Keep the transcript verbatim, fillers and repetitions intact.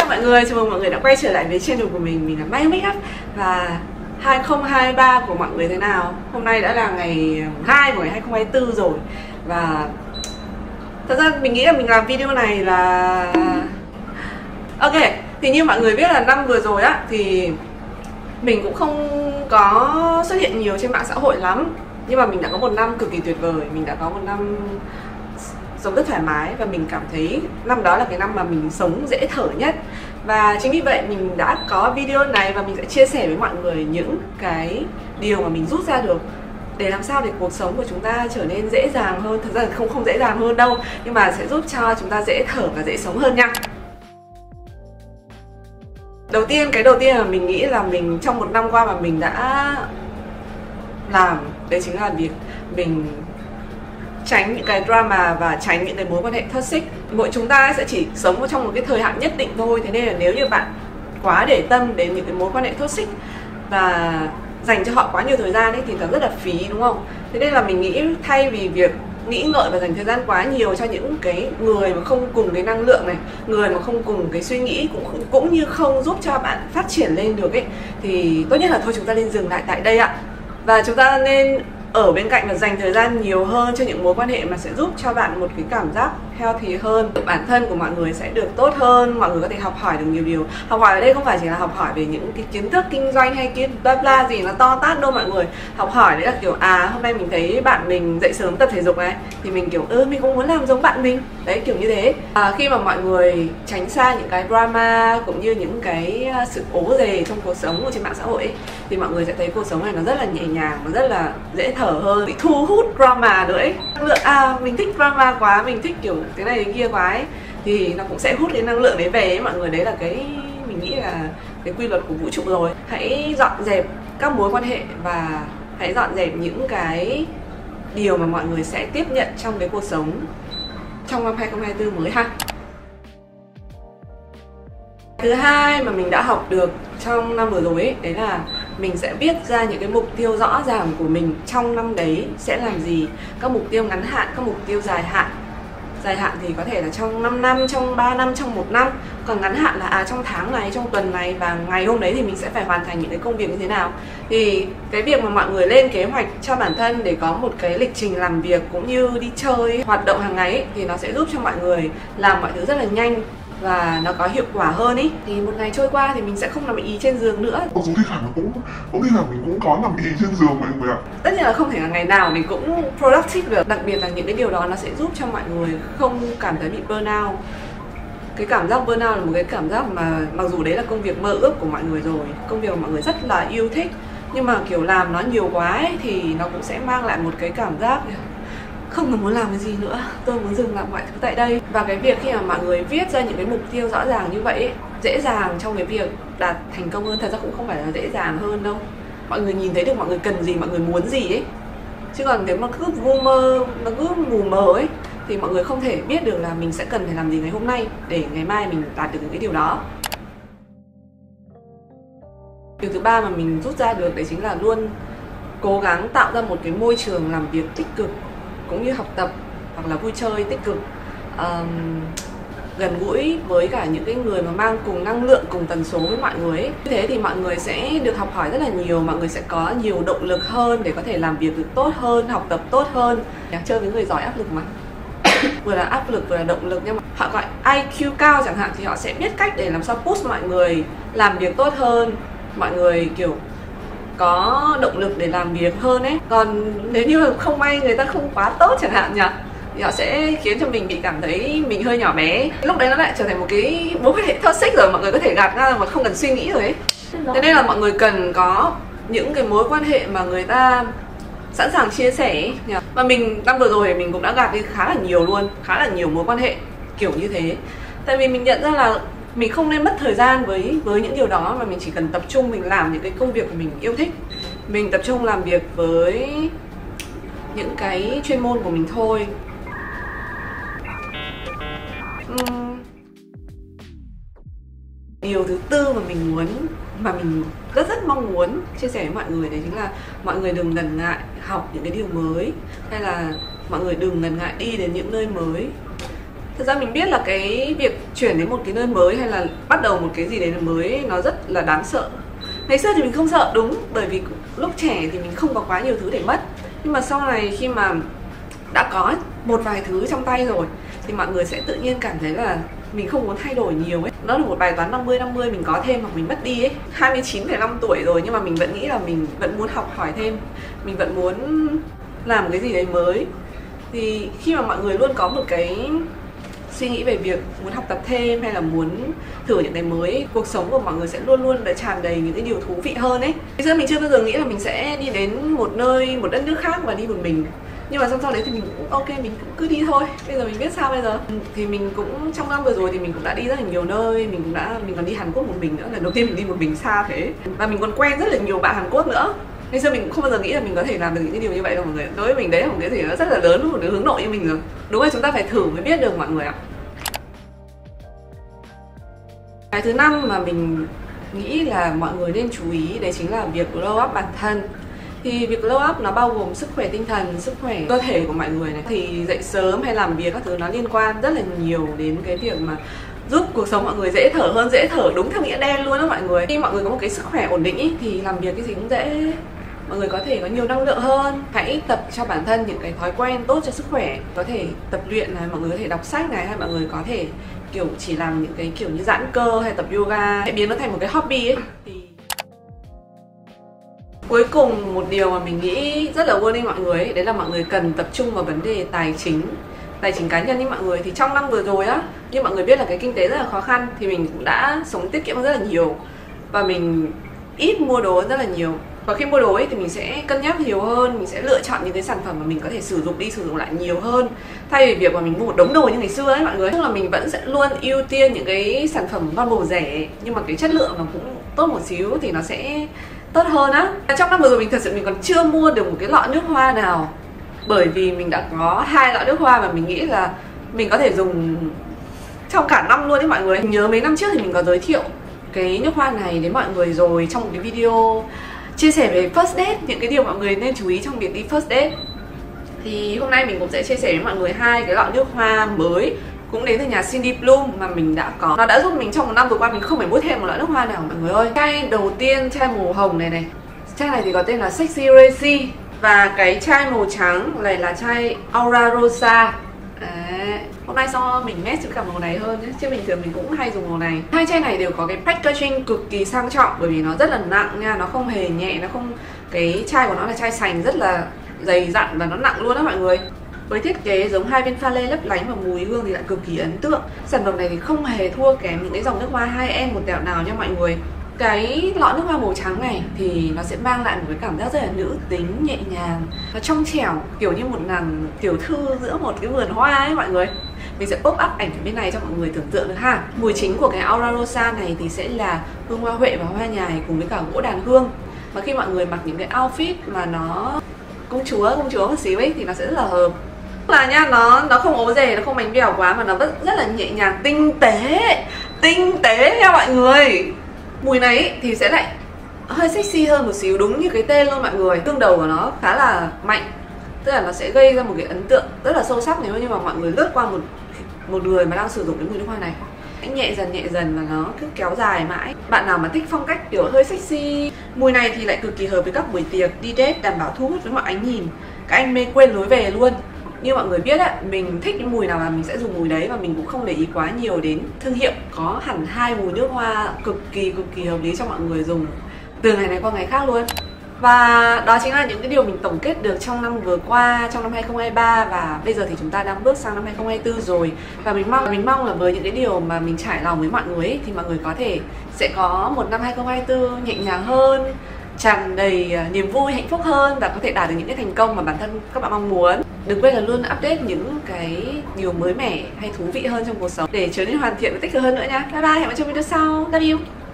mọi người, chào mừng mọi người đã quay trở lại với channel của mình. Mình là Mai Makeup. Và hai không hai ba của mọi người thế nào? Hôm nay đã là ngày hai của ngày hai không hai tư rồi. Và thật ra mình nghĩ là mình làm video này là ok, thì như mọi người biết là năm vừa rồi á thì mình cũng không có xuất hiện nhiều trên mạng xã hội lắm. Nhưng mà mình đã có một năm cực kỳ tuyệt vời. Mình đã có một năm sống rất thoải mái và mình cảm thấy năm đó là cái năm mà mình sống dễ thở nhất. Và chính vì vậy mình đã có video này và mình sẽ chia sẻ với mọi người những cái điều mà mình rút ra được để làm sao để cuộc sống của chúng ta trở nên dễ dàng hơn. Thật ra là không không dễ dàng hơn đâu, nhưng mà sẽ giúp cho chúng ta dễ thở và dễ sống hơn nha. Đầu tiên, cái đầu tiên là mình nghĩ là mình trong một năm qua mà mình đã làm, đấy chính là việc mình tránh những cái drama và tránh những cái mối quan hệ toxic. Mỗi chúng ta sẽ chỉ sống trong một cái thời hạn nhất định thôi. Thế nên là nếu như bạn quá để tâm đến những cái mối quan hệ toxic và dành cho họ quá nhiều thời gian ấy thì nó rất là phí, đúng không? Thế nên là mình nghĩ thay vì việc nghĩ ngợi và dành thời gian quá nhiều cho những cái người mà không cùng cái năng lượng này, người mà không cùng cái suy nghĩ, cũng cũng như không giúp cho bạn phát triển lên được ấy, thì tốt nhất là thôi chúng ta nên dừng lại tại đây ạ. Và chúng ta nên ở bên cạnh và dành thời gian nhiều hơn cho những mối quan hệ mà sẽ giúp cho bạn một cái cảm giác healthy hơn. Bản thân của mọi người sẽ được tốt hơn, mọi người có thể học hỏi được nhiều điều. Học hỏi ở đây không phải chỉ là học hỏi về những cái kiến thức kinh doanh hay kiến bla bla gì nó to tát đâu mọi người. Học hỏi đấy là kiểu à hôm nay mình thấy bạn mình dậy sớm tập thể dục này thì mình kiểu ơ mình cũng muốn làm giống bạn mình. Đấy, kiểu như thế. À, khi mà mọi người tránh xa những cái drama cũng như những cái sự ố dề trong cuộc sống của trên mạng xã hội ấy, thì mọi người sẽ thấy cuộc sống này nó rất là nhẹ nhàng, nó rất là dễ thở hơn, bị thu hút drama nữa ấy. À mình thích drama quá, mình thích kiểu cái này cái kia quá ấy, thì nó cũng sẽ hút cái năng lượng đấy về ấy mọi người. Đấy là cái mình nghĩ là cái quy luật của vũ trụ rồi. Hãy dọn dẹp các mối quan hệ và hãy dọn dẹp những cái điều mà mọi người sẽ tiếp nhận trong cái cuộc sống trong năm hai không hai tư mới ha. Thứ hai mà mình đã học được trong năm vừa rồi ấy, đấy là mình sẽ viết ra những cái mục tiêu rõ ràng của mình trong năm đấy sẽ làm gì. Các mục tiêu ngắn hạn, các mục tiêu dài hạn. Dài hạn thì có thể là trong năm năm, trong ba năm, trong một năm. Còn ngắn hạn là à trong tháng này, trong tuần này và ngày hôm đấy thì mình sẽ phải hoàn thành những cái công việc như thế nào. Thì cái việc mà mọi người lên kế hoạch cho bản thân để có một cái lịch trình làm việc cũng như đi chơi, hoạt động hàng ngày ấy, thì nó sẽ giúp cho mọi người làm mọi thứ rất là nhanh và nó có hiệu quả hơn ý. Thì một ngày trôi qua thì mình sẽ không nằm ý trên giường nữa. Mặc dù thi thoảng cũng cũng thi thoảng mình cũng có nằm ý trên giường mọi người ạ. Tất nhiên là không thể là ngày nào mình cũng productive được. Đặc biệt là những cái điều đó nó sẽ giúp cho mọi người không cảm thấy bị burnout. Cái cảm giác burnout là một cái cảm giác mà mặc dù đấy là công việc mơ ước của mọi người rồi, công việc mà mọi người rất là yêu thích, nhưng mà kiểu làm nó nhiều quá ấy, thì nó cũng sẽ mang lại một cái cảm giác không còn muốn làm cái gì nữa, tôi muốn dừng làm mọi thứ tại đây. Và cái việc khi mà mọi người viết ra những cái mục tiêu rõ ràng như vậy ấy, dễ dàng trong cái việc đạt thành công hơn. Thật ra cũng không phải là dễ dàng hơn đâu, mọi người nhìn thấy được mọi người cần gì, mọi người muốn gì ấy. Chứ còn nếu mà cứ vu mơ, nó cứ mù mờ ấy thì mọi người không thể biết được là mình sẽ cần phải làm gì ngày hôm nay để ngày mai mình đạt được những cái điều đó. Điều thứ ba mà mình rút ra được đấy chính là luôn cố gắng tạo ra một cái môi trường làm việc tích cực cũng như học tập hoặc là vui chơi tích cực, um, gần gũi với cả những cái người mà mang cùng năng lượng, cùng tần số với mọi người ấy. Như thế thì mọi người sẽ được học hỏi rất là nhiều, mọi người sẽ có nhiều động lực hơn để có thể làm việc được tốt hơn, học tập tốt hơn. Chơi với người giỏi áp lực mà vừa là áp lực vừa là động lực, nhưng mà họ gọi i kiu cao chẳng hạn thì họ sẽ biết cách để làm sao push mọi người làm việc tốt hơn, mọi người kiểu có động lực để làm việc hơn ấy. Còn nếu như không may người ta không quá tốt chẳng hạn nhỉ, thì họ sẽ khiến cho mình bị cảm thấy mình hơi nhỏ bé. Lúc đấy nó lại trở thành một cái mối quan hệ toxic rồi, mọi người có thể gạt ra mà không cần suy nghĩ rồi ấy. Thế nên là mọi người cần có những cái mối quan hệ mà người ta sẵn sàng chia sẻ ấy. Và mình năm vừa rồi mình cũng đã gạt đi khá là nhiều luôn, khá là nhiều mối quan hệ kiểu như thế. Tại vì mình nhận ra là mình không nên mất thời gian với với những điều đó, mà mình chỉ cần tập trung mình làm những cái công việc của mình yêu thích. Mình tập trung làm việc với những cái chuyên môn của mình thôi. uhm. Điều thứ tư mà mình muốn, mà mình rất rất mong muốn chia sẻ với mọi người đấy chính là mọi người đừng ngần ngại học những cái điều mới, hay là mọi người đừng ngần ngại đi đến những nơi mới. Thật ra mình biết là cái việc chuyển đến một cái nơi mới hay là bắt đầu một cái gì đấy mới nó rất là đáng sợ. Ngày xưa thì mình không sợ, đúng, bởi vì lúc trẻ thì mình không có quá nhiều thứ để mất. Nhưng mà sau này khi mà đã có một vài thứ trong tay rồi thì mọi người sẽ tự nhiên cảm thấy là mình không muốn thay đổi nhiều ấy. Nó là một bài toán năm mươi năm mươi, mình có thêm hoặc mình mất đi ấy. Hai mươi chín phẩy năm tuổi rồi nhưng mà mình vẫn nghĩ là mình vẫn muốn học hỏi thêm, mình vẫn muốn làm cái gì đấy mới. Thì khi mà mọi người luôn có một cái suy nghĩ về việc muốn học tập thêm hay là muốn thử những cái mới, cuộc sống của mọi người sẽ luôn luôn đã tràn đầy những cái điều thú vị hơn ấy. Bây giờ mình chưa bao giờ nghĩ là mình sẽ đi đến một nơi, một đất nước khác và đi một mình. Nhưng mà xong sau đấy thì mình cũng ok, mình cũng cứ đi thôi. Bây giờ mình biết sao bây giờ. Thì mình cũng trong năm vừa rồi thì mình cũng đã đi rất là nhiều nơi. Mình cũng đã, mình còn đi Hàn Quốc một mình nữa. Lần đầu tiên mình đi một mình xa thế. Và mình còn quen rất là nhiều bạn Hàn Quốc nữa. Ngày xưa mình cũng không bao giờ nghĩ là mình có thể làm được những cái điều như vậy đâu mọi người. Đối với mình đấy là một cái gì nó rất là lớn, một cái hướng nội như mình rồi. Đúng là chúng ta phải thử mới biết được mọi người ạ. Cái thứ năm mà mình nghĩ là mọi người nên chú ý đấy chính là việc glow up bản thân. Thì việc glow up nó bao gồm sức khỏe tinh thần, sức khỏe cơ thể của mọi người này. Thì dậy sớm hay làm việc các thứ nó liên quan rất là nhiều đến cái việc mà giúp cuộc sống mọi người dễ thở hơn, dễ thở đúng theo nghĩa đen luôn đó mọi người. Khi mọi người có một cái sức khỏe ổn định ý, thì làm việc cái gì cũng dễ. Mọi người có thể có nhiều năng lượng hơn. Hãy tập cho bản thân những cái thói quen tốt cho sức khỏe. Có thể tập luyện này, mọi người có thể đọc sách này, hay mọi người có thể kiểu chỉ làm những cái kiểu như giãn cơ hay tập yoga, hãy biến nó thành một cái hobby ấy. Thì cuối cùng một điều mà mình nghĩ rất là warning mọi người ấy, đấy là mọi người cần tập trung vào vấn đề tài chính, tài chính cá nhân như mọi người. Thì trong năm vừa rồi á, như mọi người biết là cái kinh tế rất là khó khăn, thì mình cũng đã sống tiết kiệm rất là nhiều và mình ít mua đồ rất là nhiều. Và khi mua đồ ấy thì mình sẽ cân nhắc nhiều hơn, mình sẽ lựa chọn những cái sản phẩm mà mình có thể sử dụng đi sử dụng lại nhiều hơn, thay vì việc mà mình mua một đống đồ như ngày xưa ấy mọi người. Tức là mình vẫn sẽ luôn ưu tiên những cái sản phẩm ngon bổ rẻ nhưng mà cái chất lượng nó cũng tốt một xíu thì nó sẽ tốt hơn á. Trong năm vừa rồi mình thật sự mình còn chưa mua được một cái lọ nước hoa nào, bởi vì mình đã có hai lọ nước hoa mà mình nghĩ là mình có thể dùng trong cả năm luôn đấy mọi người. Mình nhớ mấy năm trước thì mình có giới thiệu cái nước hoa này đến mọi người rồi trong một cái video chia sẻ về first date, những cái điều mọi người nên chú ý trong việc đi first date. Thì hôm nay mình cũng sẽ chia sẻ với mọi người hai cái lọ nước hoa mới cũng đến từ nhà Cindy Bloom mà mình đã có. Nó đã giúp mình trong một năm vừa qua mình không phải mua thêm một lọ nước hoa nào mọi người ơi. Chai đầu tiên, chai màu hồng này này, chai này thì có tên là Sexy Resi. Và cái chai màu trắng này là chai Aura Rosa. Đấy. Hôm nay so mình match với cả màu này hơn nhé, chứ bình thường mình cũng hay dùng màu này. Hai chai này đều có cái packaging cực kỳ sang trọng, bởi vì nó rất là nặng nha, nó không hề nhẹ, nó không, cái chai của nó là chai sành rất là dày dặn và nó nặng luôn đó mọi người. Với thiết kế giống hai viên pha lê lấp lánh và mùi hương thì lại cực kỳ ấn tượng. Sản phẩm này thì không hề thua kém những cái dòng nước hoa hai em một tẹo nào nha mọi người. Cái lọ nước hoa màu trắng này thì nó sẽ mang lại một cái cảm giác rất là nữ tính, nhẹ nhàng, nó trong trẻo, kiểu như một nàng tiểu thư giữa một cái vườn hoa ấy mọi người. Mình sẽ pop up ảnh ở bên này cho mọi người tưởng tượng được ha. Mùi chính của cái Aura Rosa này thì sẽ là hương hoa huệ và hoa nhài cùng với cả gỗ đàn hương. Mà khi mọi người mặc những cái outfit mà nó công chúa, công chúa một xíu ấy thì nó sẽ rất là hợp. Là nha, nó nó không ố dề, nó không bánh bèo quá mà nó rất, rất là nhẹ nhàng, tinh tế, tinh tế nha mọi người. Mùi này ý, thì sẽ lại hơi sexy hơn một xíu, đúng như cái tên luôn mọi người. Hương đầu của nó khá là mạnh, tức là nó sẽ gây ra một cái ấn tượng rất là sâu sắc nếu như mà mọi người lướt qua một một người mà đang sử dụng cái mùi nước hoa này. Nhẹ dần nhẹ dần và nó cứ kéo dài mãi. Bạn nào mà thích phong cách kiểu hơi sexy, mùi này thì lại cực kỳ hợp với các buổi tiệc, đi date, đảm bảo thu hút với mọi ánh nhìn. Các anh mê quên lối về luôn. Như mọi người biết á, mình thích cái mùi nào là mình sẽ dùng mùi đấy, và mình cũng không để ý quá nhiều đến thương hiệu. Có hẳn hai mùi nước hoa cực kỳ cực kỳ hợp lý cho mọi người dùng từ ngày này qua ngày khác luôn. Và đó chính là những cái điều mình tổng kết được trong năm vừa qua, trong năm hai không hai ba. Và bây giờ thì chúng ta đang bước sang năm hai không hai tư rồi. Và mình mong mình mong là với những cái điều mà mình trải lòng với mọi người ấy, thì mọi người có thể sẽ có một năm hai không hai tư nhẹ nhàng hơn, tràn đầy niềm vui, hạnh phúc hơn, và có thể đạt được những cái thành công mà bản thân các bạn mong muốn. Đừng quên là luôn update những cái điều mới mẻ hay thú vị hơn trong cuộc sống để trở nên hoàn thiện và tích cực hơn nữa nha. Bye bye, hẹn gặp lại trong video sau. Love you.